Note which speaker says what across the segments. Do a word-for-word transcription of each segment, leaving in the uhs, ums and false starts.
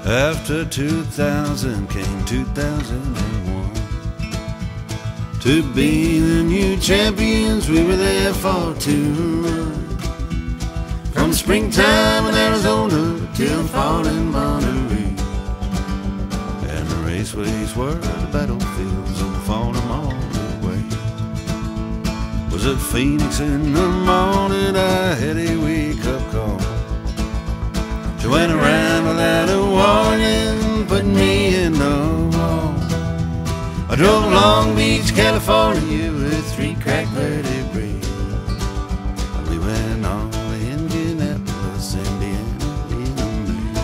Speaker 1: After two thousand came two thousand one. To be the new champions, we were there for two months. From springtime in Arizona till fall in Monterey. And the raceways were the battlefields and fought them all the way. Was at Phoenix in the morning, I had a wake-up call. She went around without a warning, put me in the wall. I drove Long Beach, California with three cracked vertebrae. We went on to Indianapolis, Indiana, Illinois.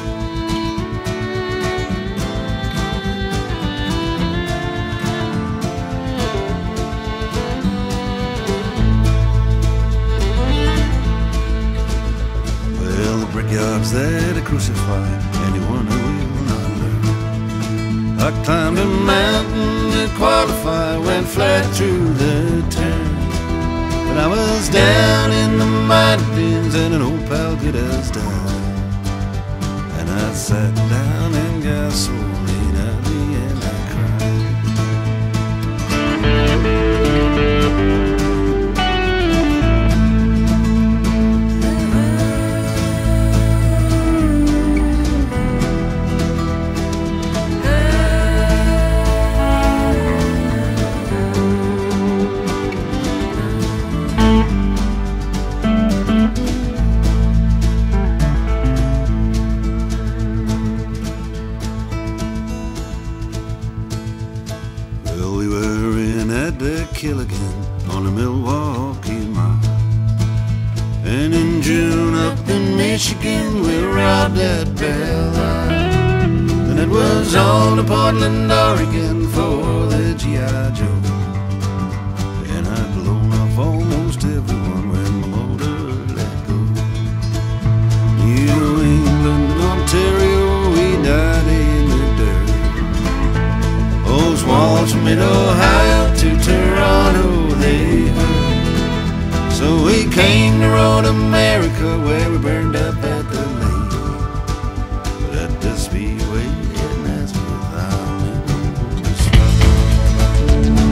Speaker 1: Well, the brickyard's there to crucify anyone who will not learn. I climbed a mountain to qualify, went flat through the turn. But I was down in the mountains and an old pal get us down. And I sat down and got so laid out and I cried. Well, we were in at the Killigan on the Milwaukee Mile. And in June up in Michigan we robbed at Belle Isle. And it was on to Portland, Oregon for the G I Joe. And I'd blown off almost everyone when my motor let go. New England, Ontario, we died in the dirt. Those walls from mid-Ohio to Toronto, they hurt. So we came to Road America, where we burned up at the lake. But at the Speedway in Nashville, I'll never stop.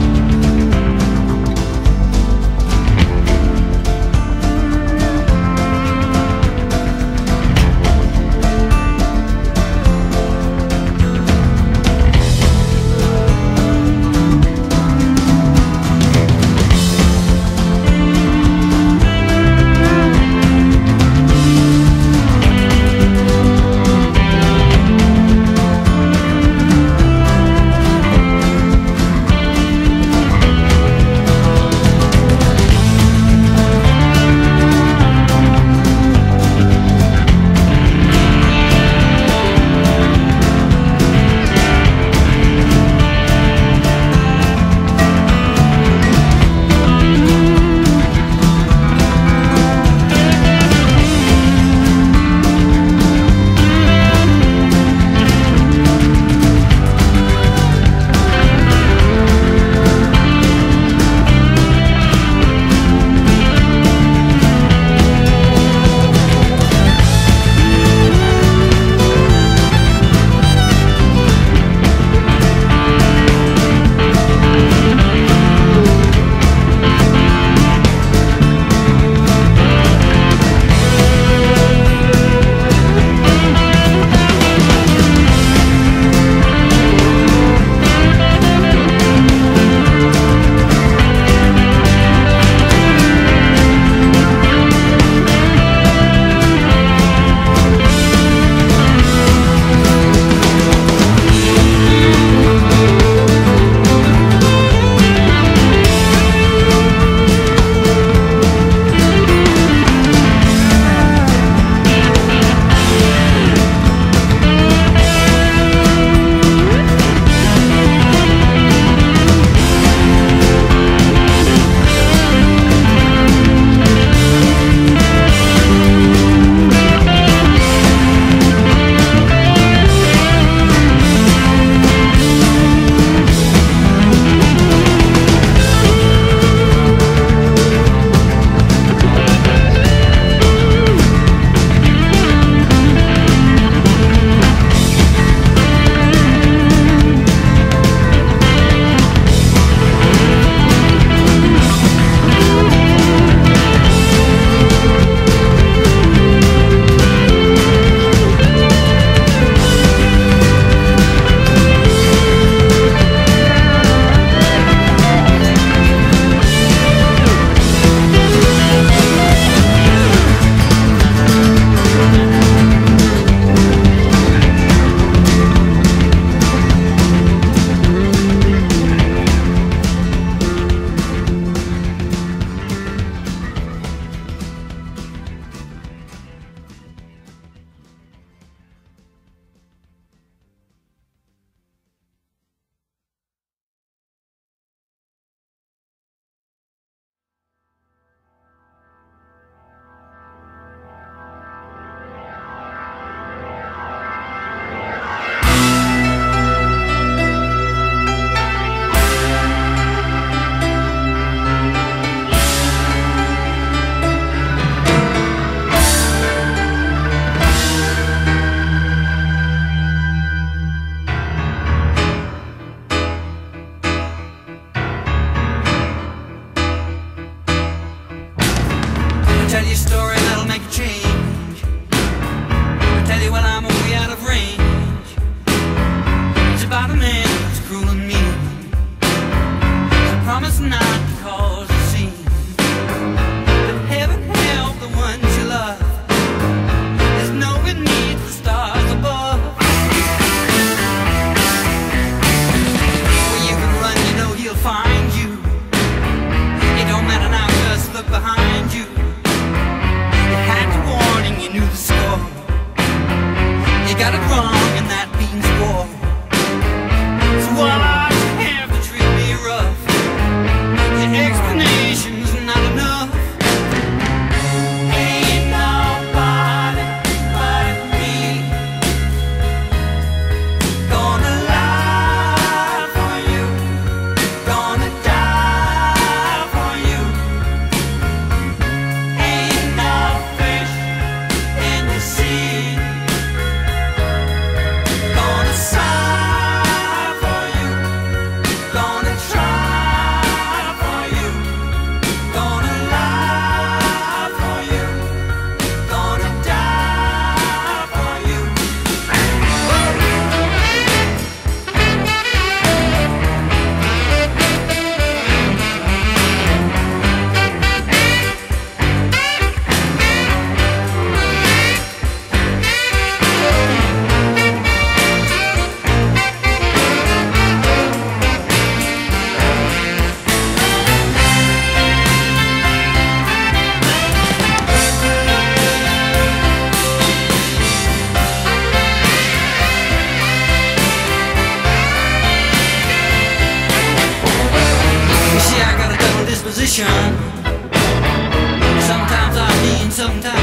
Speaker 2: Sometimes I lean, sometimes